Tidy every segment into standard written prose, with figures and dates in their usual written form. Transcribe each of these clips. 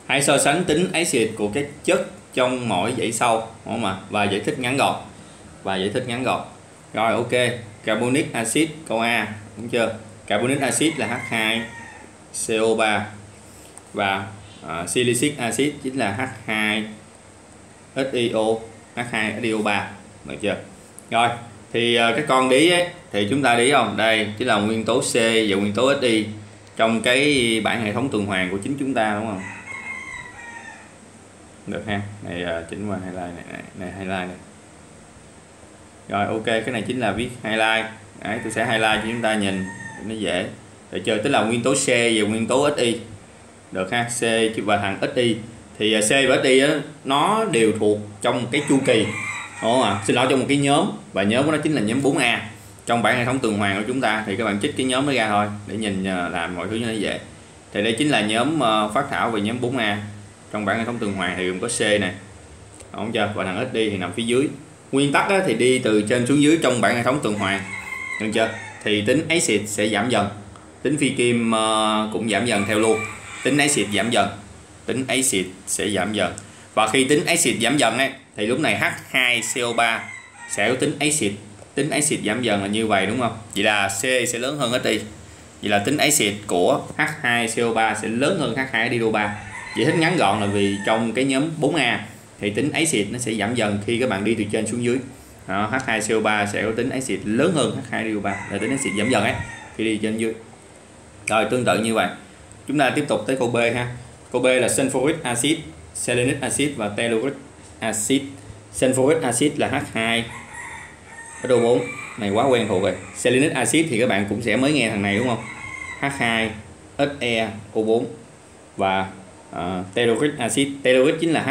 Hãy so sánh tính axit của các chất trong mỗi dãy sau, đúng không ạ? Và giải thích ngắn gọn. Rồi ok, carbonic acid câu A, đúng chưa? Carbonic acid là H2CO3 và silicic acid chính là H2SiO, H2SiO3, được chưa? Rồi thì các con đi ấy, thì chúng ta đi không? Đây chính là nguyên tố C và nguyên tố Xy trong cái bảng hệ thống tuần hoàn của chính chúng ta, đúng không? Được ha. Này chỉnh qua highlight này highlight này. Rồi ok, cái này chính là viết highlight. Đấy, tôi sẽ highlight cho chúng ta nhìn nó dễ. Được chưa? Tức là nguyên tố C và nguyên tố Xy. Được ha, C và thằng Xy. Thì C và Xy á, nó đều thuộc trong một cái chu kỳ. Đúng không ạ? Xin lỗi, trong một cái nhóm, và nhóm của nó chính là nhóm 4A. Trong bảng hệ thống tuần hoàn của chúng ta thì các bạn trích cái nhóm nó ra thôi để nhìn làm mọi thứ cho nó dễ. Thì đây chính là nhóm phát thảo về nhóm 4A. Trong bảng hệ thống tuần hoàn thì gồm có C này, đúng chưa? Và thằng Xy thì nằm phía dưới. Nguyên tắc thì đi từ trên xuống dưới trong bảng hệ thống tuần hoàn, được chưa? Thì tính axit sẽ giảm dần, tính phi kim cũng giảm dần theo luôn. Tính axit giảm dần, tính axit sẽ giảm dần. Và khi tính axit giảm dần ấy, thì lúc này H2CO3 sẽ có tính axit giảm dần là như vậy, đúng không? Vậy là C sẽ lớn hơn Xy. Vậy là tính axit của H2CO3 sẽ lớn hơn H2SiO3. Giải thích ngắn gọn là vì trong cái nhóm 4A thì tính axit nó sẽ giảm dần khi các bạn đi từ trên xuống dưới. Đó, H2CO3 sẽ có tính axit lớn hơn H2SiO3, là tính axit giảm dần ấy khi đi trên dưới. Rồi tương tự như vậy, chúng ta tiếp tục tới câu B ha. Câu B là sulfuric acid, selenic acid và telluric acid. Sulfuric acid là H2SO4, này quá quen thuộc rồi. Selenic acid thì các bạn cũng sẽ mới nghe thằng này đúng không? H2SeO4 và telluric acid, telluric chính là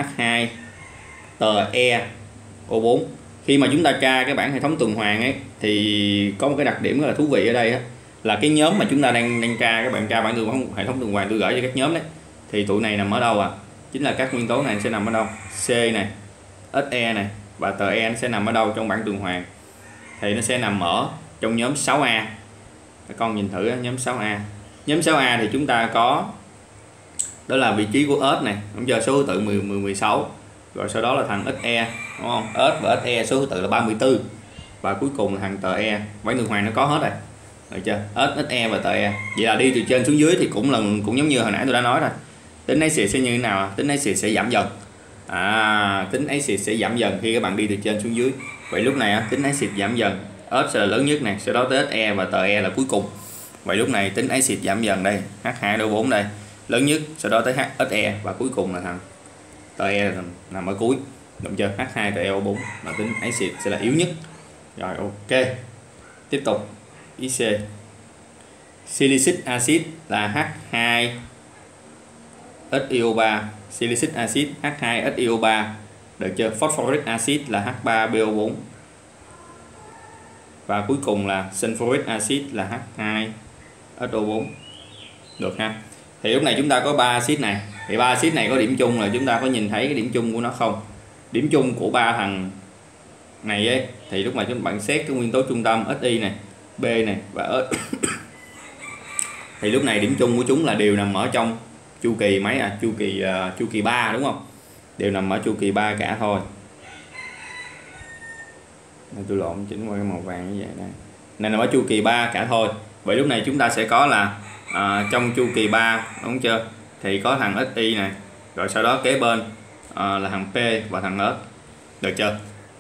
H2TeO4. Khi mà chúng ta tra cái bảng hệ thống tuần hoàn ấy thì có một cái đặc điểm rất là thú vị ở đây á, là cái nhóm mà chúng ta đang tra, các bạn tra bảng hệ thống tuần hoàn tôi gửi cho các nhóm đấy, thì tụi này nằm ở đâu à? Chính là các nguyên tố này sẽ nằm ở đâu? C này, Se này và Te nó sẽ nằm ở đâu trong bảng tuần hoàn? Thì nó sẽ nằm ở trong nhóm 6A. Các con nhìn thử nhóm 6A. Nhóm 6A thì chúng ta có đó là vị trí của S này, đúng chưa? Số thứ tự 16. Rồi sau đó là thằng Se, đúng không? S và Se số thứ tự là 34. Và cuối cùng là thằng Te. Bảng tuần hoàn nó có hết rồi. Được chưa? S, Se và Te. Vậy là đi từ trên xuống dưới thì cũng giống như hồi nãy tôi đã nói rồi. Tính axit sẽ như thế nào? Tính axit sẽ giảm dần. Tính axit sẽ giảm dần khi các bạn đi từ trên xuống dưới. Vậy lúc này tính axit giảm dần, S sẽ là lớn nhất này, sau đó tới Se và Te là cuối cùng. Vậy lúc này tính axit giảm dần đây, H2SO4 đây lớn nhất, sau đó tới Se và cuối cùng là thằng Te nằm ở cuối, đúng chưa? H2TeO4 là tính axit sẽ là yếu nhất. Rồi ok, tiếp tục ý C. Silicic acid là H2SiO3, silicic acid H2SiO3, được chưa? Phosphoric acid là H3PO4 và cuối cùng là sulfuric acid là H2SO4, được ha? Thì lúc này chúng ta có 3 axit này, thì 3 axit này có điểm chung là chúng ta có nhìn thấy cái điểm chung của nó không? Điểm chung của 3 thằng này ấy, thì lúc này chúng bạn xét cái nguyên tố trung tâm Xy này, B này và S thì lúc này điểm chung của chúng là đều nằm ở trong chu kỳ mấy chu kỳ 3, đúng không? Đều nằm ở chu kỳ 3 cả thôi. Tôi lộn, chỉnh qua cái màu vàng như vậy này. Này nằm ở chu kỳ 3 cả thôi. Vậy lúc này chúng ta sẽ có là trong chu kỳ 3, đúng chưa? Thì có thằng Xy này, rồi sau đó kế bên là thằng P và thằng S. Được chưa?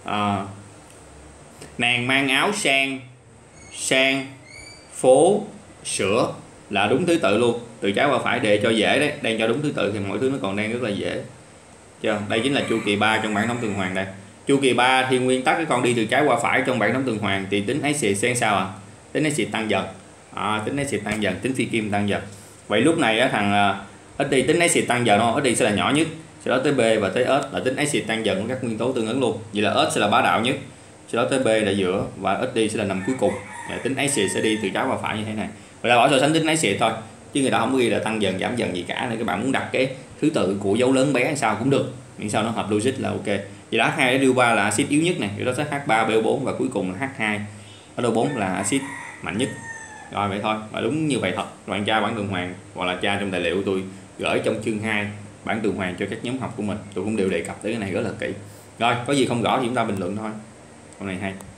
Nàng mang áo sang phố sữa là đúng thứ tự luôn, từ trái qua phải đề cho dễ đấy, đang cho đúng thứ tự thì mọi thứ nó còn đang rất là dễ. Chưa? Đây chính là chu kỳ 3 trong bảng thống tuần hoàn đây. Chu kỳ 3 thì nguyên tắc cái con đi từ trái qua phải trong bảng thống tuần hoàn thì tính axit sẽ sao ạ? Tính axit tăng dần. Tính axit tăng dần, tính phi kim tăng dần. Vậy lúc này thằng Xy tính axit tăng dần không? Xy sẽ là nhỏ nhất, sau đó tới B và tới S là tính axit tăng dần của các nguyên tố tương ứng luôn. Vậy là S sẽ là bá đạo nhất, sau đó tới B là giữa và Xy sẽ là nằm cuối cùng. Tính axit sẽ đi từ trái qua phải như thế này. Vậy là bỏ so sánh tính axit thôi, chứ người ta không ghi là tăng dần giảm dần gì cả, nên các bạn muốn đặt cái thứ tự của dấu lớn bé hay sao cũng được, miễn sao nó hợp logic là ok. Vậy đó, H2SiO3 là axit yếu nhất này, rồi đó tới H3PO4 và cuối cùng là H2SO4 là axit mạnh nhất. Rồi vậy thôi, và đúng như vậy thật. Các bạn tra bảng tuần hoàn hoặc là tra trong tài liệu tôi gửi trong chương 2 bảng tuần hoàn cho các nhóm học của mình, tôi cũng đều đề cập tới cái này rất là kỹ. Rồi có gì không rõ thì chúng ta bình luận thôi. Hôm nay hay.